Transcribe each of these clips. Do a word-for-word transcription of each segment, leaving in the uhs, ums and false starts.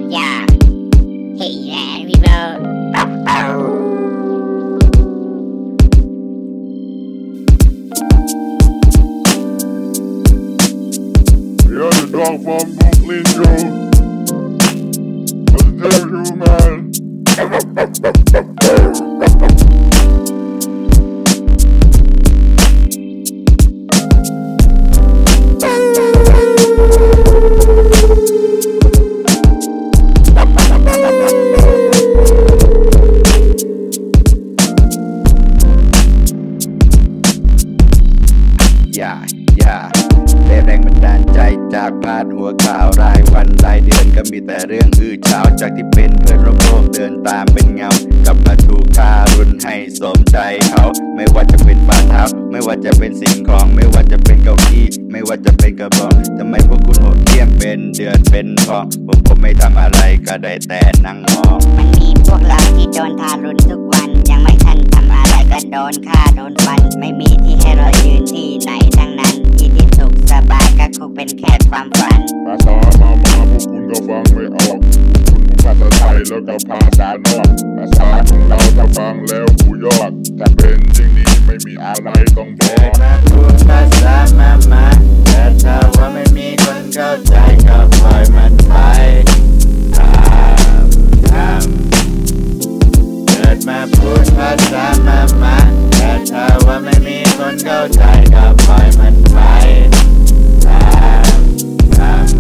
Yeah. Hey there, people. Yeah, the dog from Brooklyn, Joe. What's the deal, man? อย่าอย่าได้แรงบันดาลใจจากพาดหัวข่าวรายวันรายเดือนก็มีแต่เรื่องอื้อฉาวจากที่เป็นเพื่อนร่วมโลกเดินตามเป็นเงากลับมาถูกทารุณให้สมใจเขาไม่ว่าจะเป็นฝ่าเท้าไม่ว่าจะเป็นสิ่งของไม่ว่าจะเป็นเก้าอี้ไม่ว่าจะเป็นกระบอกทำไมพวกคุณโหดเหี้ยมเป็นเดือนเป็นทองผมผมไม่ทำอะไรก็ได้แต่นั่งมองมันมีพวกเราที่โดนทารุณทุกวันยังไม่ทันทำอะไรก็โดนฆ่าโดนฟันไม่มีที่ให้เรายืนที่ไหนทั้งนั้นที่ที่สุขสบายก็คงเป็นแค่ความฝันภาษามามาพวกคุณก็ฟังไม่ออกคุณภาษาไทยแล้วก็ภาษานอกภาษาของเราถ้าฟังแล้วหูยอดถ้าเป็นจริงนี้ไม่มีอะไรต้องบอกมาพูดภาษามามาแต่ถ้าว่าไม่มีคนเข้าใจก็ปล่อยมันไปทำทำเกิดมาพูดภาษามามาแต่ถ้าว่าไม่มีคนเข้าใจก็ปล่อยมันไปทำทำ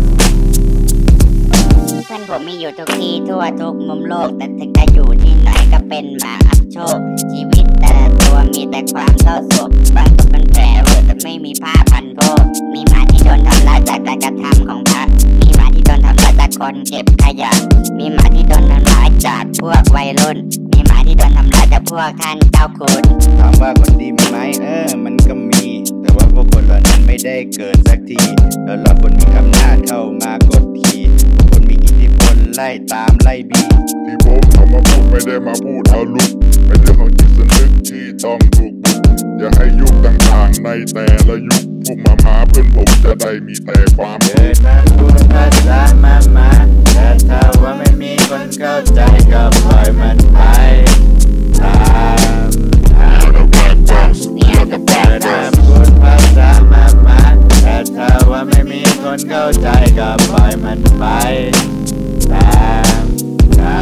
เพื่อนผมมีอยู่ทุกที่ทั่วทุกมุมโลกแต่ถึงจะอยู่ที่ไหนก็เป็นหมาอับโชคชีวิตแต่ละตัวมีแต่ความเศร้าโศกบางตัวเป็นแผลเวอะแต่ไม่มีผ้าพันโบมีหมาที่โดนทำร้ายจากการกระทำของพระมีหมาที่โดนทำร้ายจากคนเก็บขยะมีหมาที่โดนทำร้ายจากพวกวัยรุ่นมีหมาที่โดนทำร้ายจากพวกท่านเจ้าคุณถามว่าคนดีมีไหมเออมันก็มีแต่ว่าพวกคนเหล่านั้นไม่ได้เกิดสักทีแล้วเราคนมีอำนาจเข้ามากดขี่พวกคนมีอิทธิพลไล่ตามไล่บีที่ผมเอามาพูดไม่ได้มาพูดเอาลุกเป็นเรื่องของจิตสำนึกที่ต้องถูกบุกอย่าให้ยุคต่างๆในแต่ละยุคพวกมาหาเพื่อนผมจะได้มีแต่ความเกิดมาพูดภาษามามาแต่ถ้าว่าไม่มีคนเข้าใจก็ปล่อยมันไปตามทางเกิดมาพูดภาษามามาแต่ถ้าว่าไม่มีคนเข้าใจก็ปล่อยมันไปตามทาง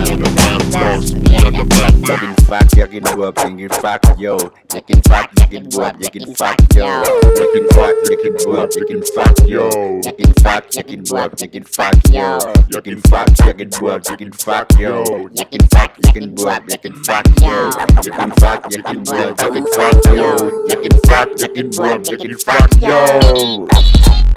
อยากกินฟักอยากกินบวบอยากกินฟักโยอยากกินฟักอยากกินบวบอยากกินฟักโยอยากกินฟักอยากกินบวบอยากกินฟักโยอยากกินฟักอยากกินบวบอยากกินฟักโยอยากกินฟักอยากกินบวบอยากกินฟักโยอยากกินฟักอยากกินบวบอยากกินฟักโยอยากกินฟักอยากกินบวบอยากกินฟักโยอยากกินฟักอยากกินบวบอยากกินฟักโย